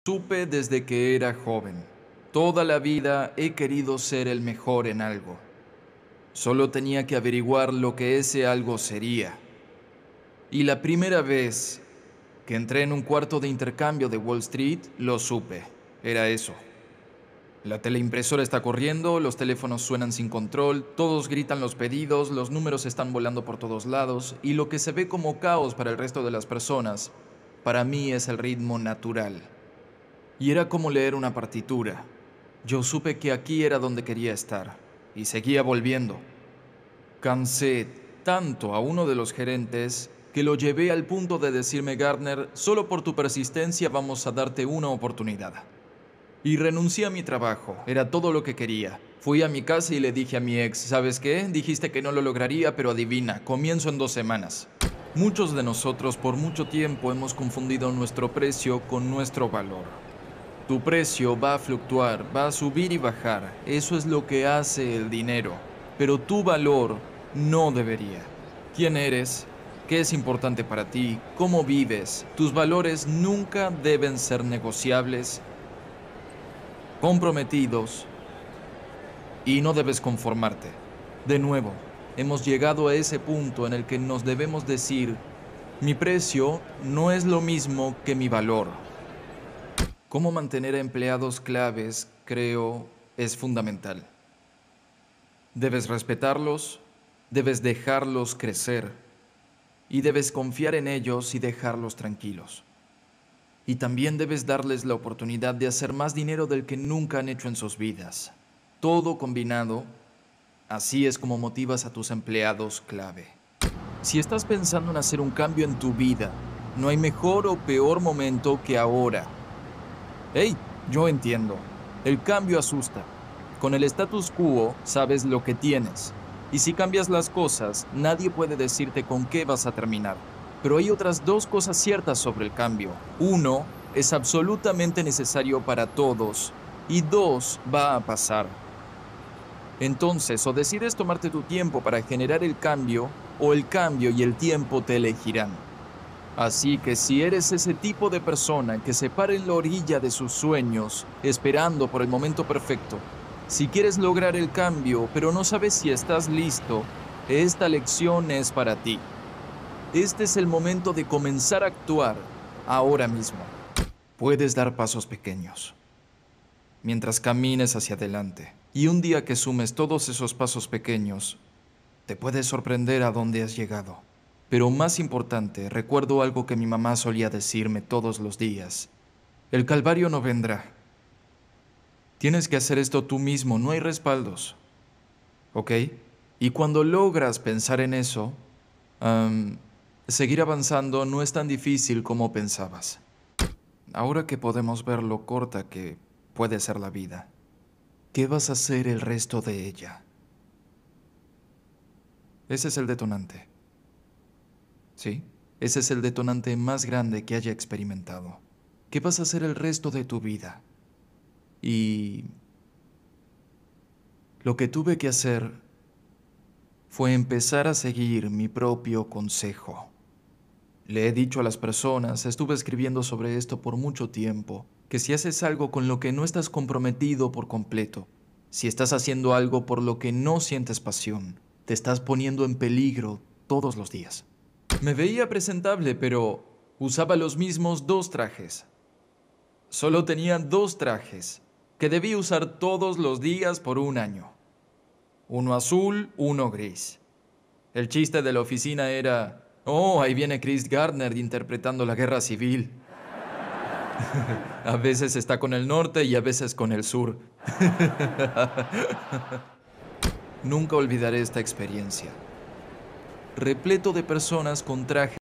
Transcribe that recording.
Supe desde que era joven. Toda la vida he querido ser el mejor en algo. Solo tenía que averiguar lo que ese algo sería. Y la primera vez que entré en un cuarto de intercambio de Wall Street, lo supe. Era eso. La teleimpresora está corriendo, los teléfonos suenan sin control, todos gritan los pedidos, los números están volando por todos lados, y lo que se ve como caos para el resto de las personas, para mí es el ritmo natural. Y era como leer una partitura. Yo supe que aquí era donde quería estar, y seguía volviendo. Cansé tanto a uno de los gerentes que lo llevé al punto de decirme: Gardner, solo por tu persistencia vamos a darte una oportunidad. Y renuncié a mi trabajo, era todo lo que quería. Fui a mi casa y le dije a mi ex: ¿sabes qué? Dijiste que no lo lograría, pero adivina, comienzo en 2 semanas. Muchos de nosotros por mucho tiempo hemos confundido nuestro precio con nuestro valor. Tu precio va a fluctuar, va a subir y bajar, eso es lo que hace el dinero, pero tu valor no debería. ¿Quién eres? ¿Qué es importante para ti? ¿Cómo vives? Tus valores nunca deben ser negociables, comprometidos, y no debes conformarte. De nuevo, hemos llegado a ese punto en el que nos debemos decir: mi precio no es lo mismo que mi valor. Cómo mantener a empleados claves, creo, es fundamental. Debes respetarlos, debes dejarlos crecer y debes confiar en ellos y dejarlos tranquilos. Y también debes darles la oportunidad de hacer más dinero del que nunca han hecho en sus vidas. Todo combinado, así es como motivas a tus empleados clave. Si estás pensando en hacer un cambio en tu vida, no hay mejor o peor momento que ahora. Hey, yo entiendo. El cambio asusta. Con el status quo sabes lo que tienes. Y si cambias las cosas, nadie puede decirte con qué vas a terminar. Pero hay otras 2 cosas ciertas sobre el cambio. 1, es absolutamente necesario para todos. Y 2, va a pasar. Entonces, o decides tomarte tu tiempo para generar el cambio, o el cambio y el tiempo te elegirán. Así que si eres ese tipo de persona que se para en la orilla de sus sueños, esperando por el momento perfecto, si quieres lograr el cambio, pero no sabes si estás listo, esta lección es para ti. Este es el momento de comenzar a actuar ahora mismo. Puedes dar pasos pequeños mientras camines hacia adelante. Y un día que sumes todos esos pasos pequeños, te puedes sorprender a dónde has llegado. Pero más importante, recuerdo algo que mi mamá solía decirme todos los días: el calvario no vendrá. Tienes que hacer esto tú mismo, no hay respaldos. ¿Ok? Y cuando logras pensar en eso, seguir avanzando no es tan difícil como pensabas. Ahora que podemos ver lo corta que puede ser la vida, ¿qué vas a hacer el resto de ella? Ese es el detonante. ¿Sí? Ese es el detonante más grande que haya experimentado. ¿Qué vas a hacer el resto de tu vida? Y lo que tuve que hacer fue empezar a seguir mi propio consejo. Le he dicho a las personas, estuve escribiendo sobre esto por mucho tiempo, que si haces algo con lo que no estás comprometido por completo, si estás haciendo algo por lo que no sientes pasión, te estás poniendo en peligro todos los días. Me veía presentable, pero usaba los mismos 2 trajes. Solo tenía 2 trajes que debí usar todos los días por 1 año. Uno azul, uno gris. El chiste de la oficina era: oh, ahí viene Chris Gardner interpretando la guerra civil. A veces está con el norte y a veces con el sur. Nunca olvidaré esta experiencia. Repleto de personas con trajes